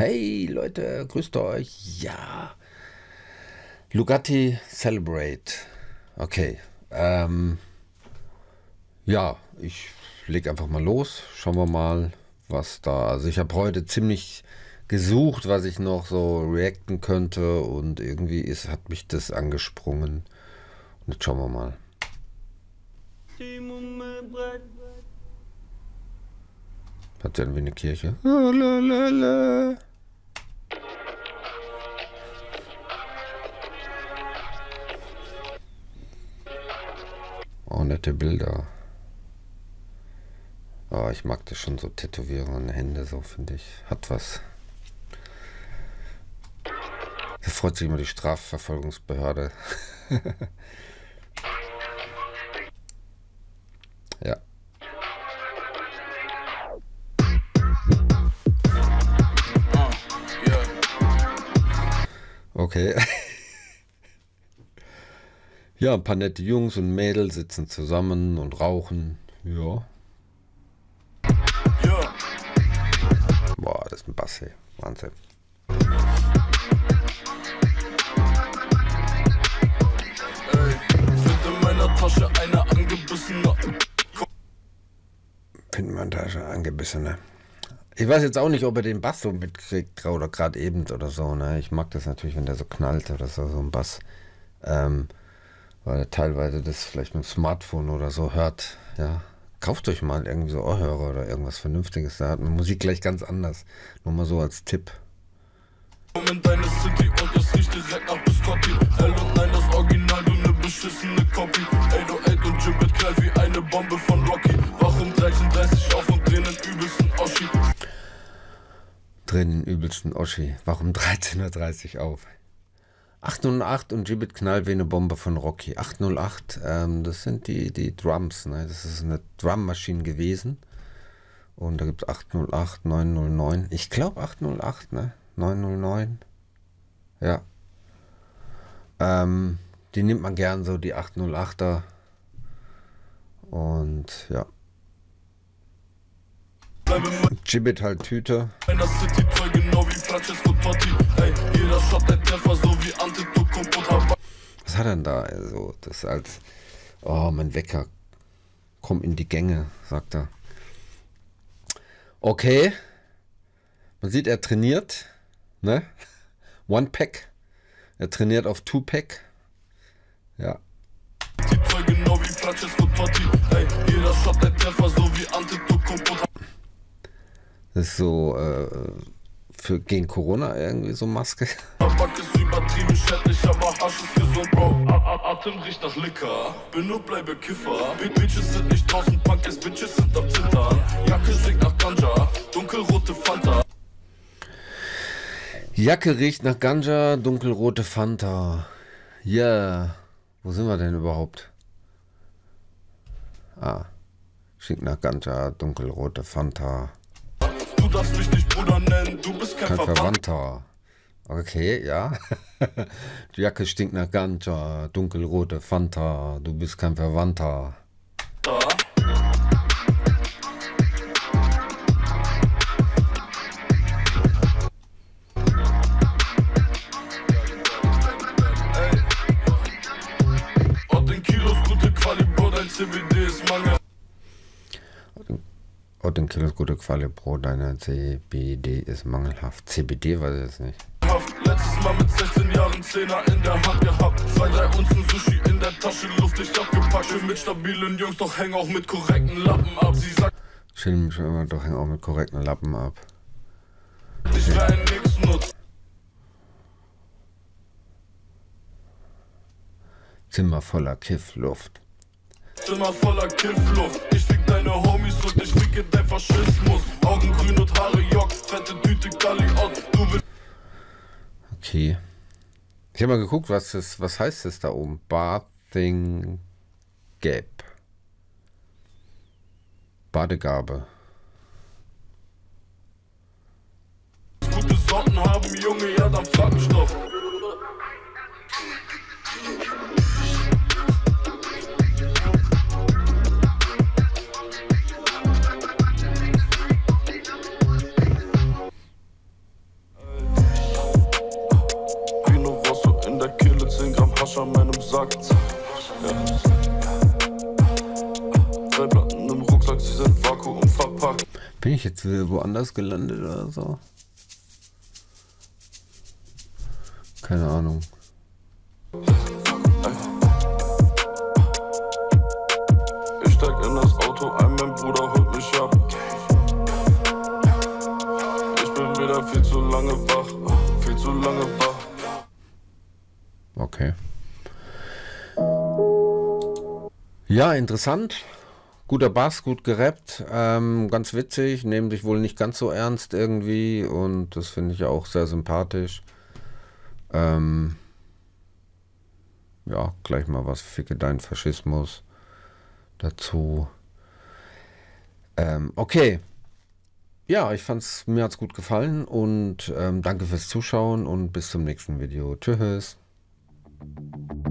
Hey Leute, grüßt euch. Ja, Lugatti Celebrate. Okay, ja, ich leg einfach mal los. Schauen wir mal, was da. Also ich habe heute ziemlich gesucht, was ich noch so reacten könnte und irgendwie hat mich das angesprungen. Und jetzt schauen wir mal. Hat ja irgendwie eine Kirche. Oh, nette Bilder. Oh, ich mag das schon so, Tätowierungen an den Händen, so finde ich. Hat was. Da freut sich immer die Strafverfolgungsbehörde. Ja. Okay. Ja, ein paar nette Jungs und Mädels sitzen zusammen und rauchen. Ja. Boah, das ist ein Bass, ey. Wahnsinn. Find in meiner Tasche eine angebissene. Find in meiner Tasche angebissene. Ich weiß jetzt auch nicht, ob er den Bass so mitkriegt oder gerade eben oder so. Ne? Ich mag das natürlich, wenn der so knallt oder so, so ein Bass. Weil er teilweise das vielleicht mit dem Smartphone oder so hört. Ja. Kauft euch mal irgendwie so Ohrhörer oder irgendwas Vernünftiges. Da hat man Musik gleich ganz anders. Nur mal so als Tipp. In deine City und es riecht direkt nach Biscotti. L und nein, das Original, du ne beschissene Copy. 808 und Gibbet knallt wie eine Bombe von Rocky. Wach um 13:30 auf und drehen den übelsten Oschi. Drehen den übelsten Oschi. Wach um 13:30 Uhr auf. 808 und Gibbet knallt wie eine Bombe von Rocky. 808, das sind die Drums. Ne? Das ist eine Drummaschine gewesen. Und da gibt es 808, 909. Ich glaube 808, ne? 909. Ja. Die nimmt man gern so, die 808er. Und ja. Gibbet halt Tüte. Was hat er denn da? Also, das als. Oh, mein Wecker. Komm in die Gänge, sagt er. Okay. Man sieht, er trainiert. Ne? One Pack. Er trainiert auf Two Pack. Ja. Das ist so gegen Corona irgendwie so Maske. Tabak ist übertrieben schädlich, aber Hasch ist gesund, Bro. Atem riecht nach Liquor, bin nur bleibe Kiffer. Bitches sind nicht draußen, Punk ist Bitches sind am Zittern. Jacke riecht nach Ganja, dunkelrote Fanta. Jacke riecht nach Ganja, dunkelrote Fanta. Ja, yeah. Wo sind wir denn überhaupt? Ah, stinkt nach Ganja, dunkelrote Fanta. Du darfst mich nicht Bruder nennen, du bist kein Verwandter. Okay, ja. Die Jacke stinkt nach Ganja, dunkelrote Fanta. Du bist kein Verwandter. CBD ist Mangel. Und den Kilos gute Quali Pro, deine CBD ist mangelhaft. CBD weiß ich jetzt nicht. Letztes Mal mit 16 Jahren 10er in der Hand gehabt. 2-3 Unzen Sushi in der Tasche, luftig abgepackt. Chill mit stabilen Jungs, doch häng auch mit korrekten Lappen ab. Sie sagt, chill mich immer, doch häng auch mit korrekten Lappen ab. Ich wär ein Nix-Nutz. Zimmer voller Kiffluft. Zimmer voller Kiffluft. Ich fick deine Homies und ich ficke dein Faschismus. Augen grün und Haare Jock, fette Tüte Galliot. Du willst. Okay. Ich habe mal geguckt, was heißt das da oben? Bathing Gap. Badegabe. Gute Sorten haben, Junge, ja, dann frag mich doch. Sack. Ja. 3 Platten im Rucksack, sie sind Vakuum verpackt. Bin ich jetzt woanders gelandet oder so? Keine Ahnung. Ich steig in das Auto ein, mein Bruder holt mich ab. Ich bin wieder viel zu lange wach, viel zu lange wach. Okay. Ja, interessant. Guter Bass, gut gerappt, ganz witzig, nehmen sich wohl nicht ganz so ernst irgendwie und das finde ich auch sehr sympathisch. Ja, gleich mal was Ficke dein Faschismus dazu. Okay. Ja, mir hat's gut gefallen und danke fürs Zuschauen und bis zum nächsten Video. Tschüss.